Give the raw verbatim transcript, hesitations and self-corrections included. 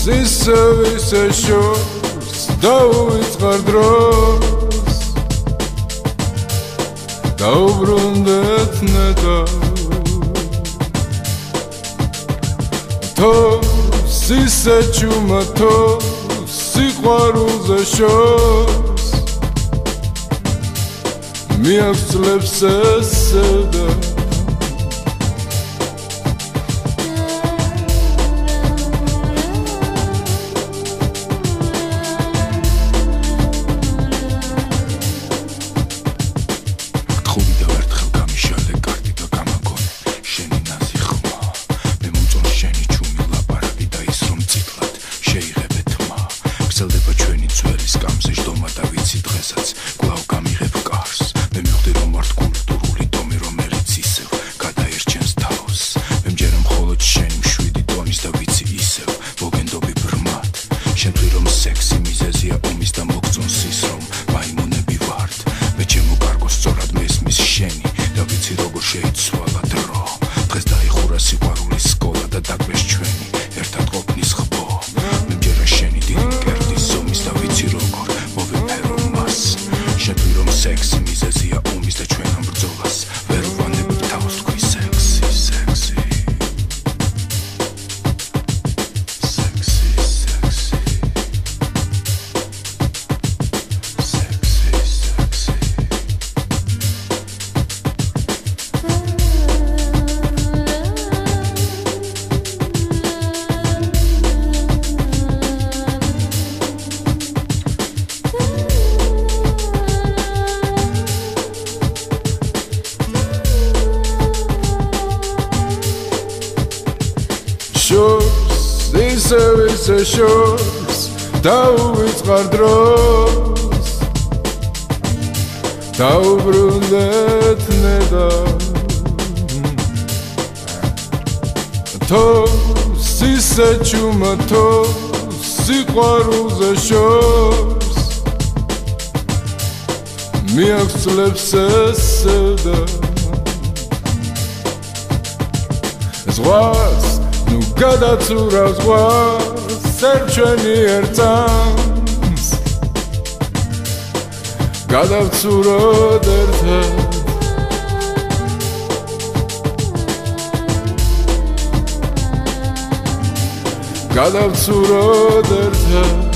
ისევ ისე შორს დაუვიწყარ დროს დაუბრუნდეთ ნეტა თოს ისე ჩუმა თოს სიყვარულზე შორს მიაღწლებს ესე და შორს ისევ ისე შორს დაუვიწყარ დროს დაუბრუნდეთ ნეტა თოს ისე ჩუმა თოს სიყვარულზე შორს მიაღწლებს ესე და ზღვას ნუ გადაცურა ზღვას ერთ ჩვენი ერთს გადავცუროთ ერთად გადავცუროთ ერთად